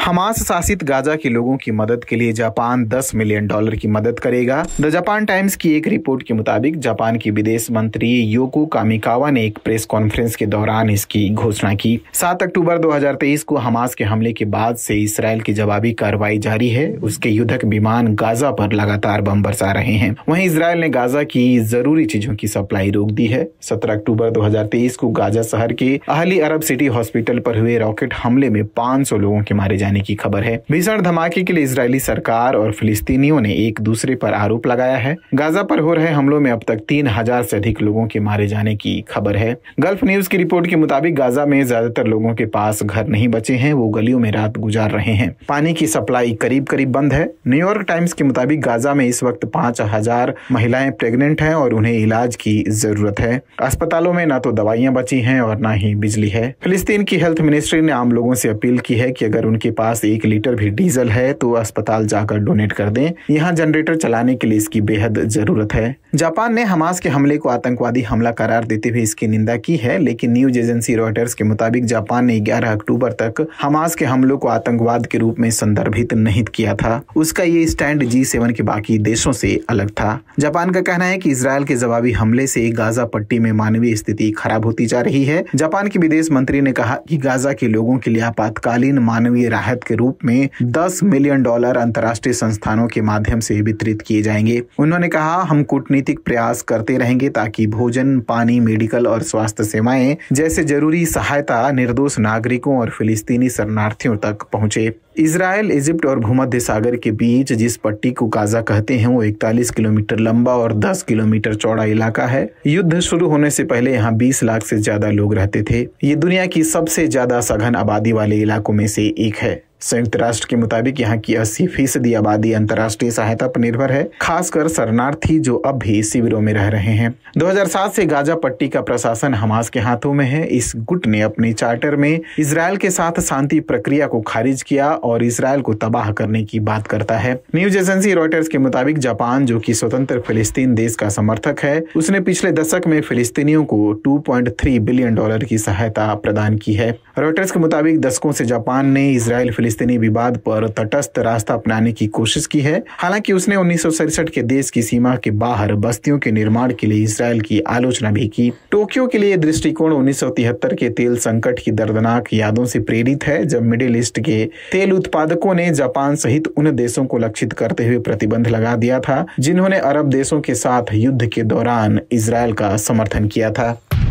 Hamas शासित Gaza के लोगों की मदद के लिए जापान $10 मिलियन की मदद करेगा। द जापान टाइम्स की एक रिपोर्ट के मुताबिक जापान के विदेश मंत्री योको कामिकावा ने एक प्रेस कॉन्फ्रेंस के दौरान इसकी घोषणा की। 7 अक्टूबर 2023 को हमास के हमले के बाद से इसराइल की जवाबी कार्रवाई जारी है। उसके युद्धक विमान गाजा पर लगातार बम बरसा रहे हैं। वहीं इसराइल ने गाजा की जरूरी चीजों की सप्लाई रोक दी है। 17 अक्टूबर 2023 को गाजा शहर के अहली अरब सिटी हॉस्पिटल पर हुए रॉकेट हमले में 500 लोगों के मारे जाने की खबर है। भीषण धमाके के लिए इजरायली सरकार और फिलिस्तीनियों ने एक दूसरे पर आरोप लगाया है। गाजा पर हो रहे हमलों में अब तक 3000 से अधिक लोगों के मारे जाने की खबर है। गल्फ न्यूज की रिपोर्ट के मुताबिक गाजा में ज्यादातर लोगों के पास घर नहीं बचे हैं। वो गलियों में रात गुजार रहे हैं। पानी की सप्लाई करीब करीब बंद है। न्यूयॉर्क टाइम्स के मुताबिक गाजा में इस वक्त 5000 महिलाएं प्रेग्नेंट हैं और उन्हें इलाज की जरूरत है। अस्पतालों में न तो दवाइयां बची हैं और न ही बिजली है। फिलिस्तीन की हेल्थ मिनिस्ट्री ने आम लोगों से अपील की है कि अगर उनके पास 1 लीटर भी डीजल है तो अस्पताल जाकर डोनेट कर दें। यहाँ जनरेटर चलाने के लिए इसकी बेहद जरूरत है। जापान ने हमास के हमले को आतंकवादी हमला करार देते हुए इसकी निंदा की है, लेकिन न्यूज एजेंसी रॉयटर्स के मुताबिक जापान ने 11 अक्टूबर तक हमास के हमलों को आतंकवाद के रूप में संदर्भित नहीं किया था। उसका ये स्टैंड G7 के बाकी देशों से अलग था। जापान का कहना है कि इजरायल के जवाबी हमले से गाजा पट्टी में मानवीय स्थिति खराब होती जा रही है। जापान के विदेश मंत्री ने कहा कि गाजा के लोगों के लिए आपातकालीन मानवीय राहत के रूप में $10 मिलियन अंतर्राष्ट्रीय संस्थानों के माध्यम से वितरित किए जाएंगे। उन्होंने कहा, हम कूटनीतिक प्रयास करते रहेंगे ताकि भोजन, पानी, मेडिकल और स्वास्थ्य सेवाएं जैसे जरूरी सहायता निर्दोष नागरिकों और फिलिस्तीनी शरणार्थियों तक पहुंचे। इजराइल, इजिप्ट और भूमध्य सागर के बीच जिस पट्टी को गाजा कहते हैं वो 41 किलोमीटर लंबा और 10 किलोमीटर चौड़ा इलाका है। युद्ध शुरू होने से पहले यहाँ 20 लाख से ज्यादा लोग रहते थे। ये दुनिया की सबसे ज्यादा सघन आबादी वाले इलाकों में से एक है। संयुक्त राष्ट्र के मुताबिक यहाँ की 80% आबादी अंतर्राष्ट्रीय सहायता पर निर्भर है, खासकर शरणार्थी जो अब भी शिविरों में रह रहे हैं। 2007 से गाजा पट्टी का प्रशासन हमास के हाथों में है। इस गुट ने अपने चार्टर में इजरायल के साथ शांति प्रक्रिया को खारिज किया और इजरायल को तबाह करने की बात करता है। न्यूज एजेंसी रॉयटर्स के मुताबिक जापान, जो कि स्वतंत्र फिलिस्तीन देश का समर्थक है, उसने पिछले दशक में फिलिस्तीनियों को $2.3 बिलियन की सहायता प्रदान की है। रॉयटर्स के मुताबिक दशकों से जापान ने इजरायल फिलिस्तीनी विवाद पर तटस्थ रास्ता अपनाने की कोशिश की है। हालांकि उसने 1967 के देश की सीमा के बाहर बस्तियों के निर्माण के लिए इजरायल की आलोचना भी की। टोक्यो के लिए दृष्टिकोण 1973 के तेल संकट की दर्दनाक यादों से प्रेरित है, जब मिडिल ईस्ट के तेल उत्पादकों ने जापान सहित उन देशों को लक्षित करते हुए प्रतिबंध लगा दिया था जिन्होंने अरब देशों के साथ युद्ध के दौरान इजरायल का समर्थन किया था।